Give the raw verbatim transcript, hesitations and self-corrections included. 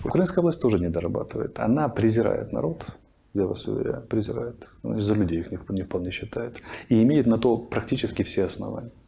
Украинская власть тоже не дорабатывает. Она презирает народ, я вас уверяю, презирает. За людей их не вполне считает. И имеет на то практически все основания.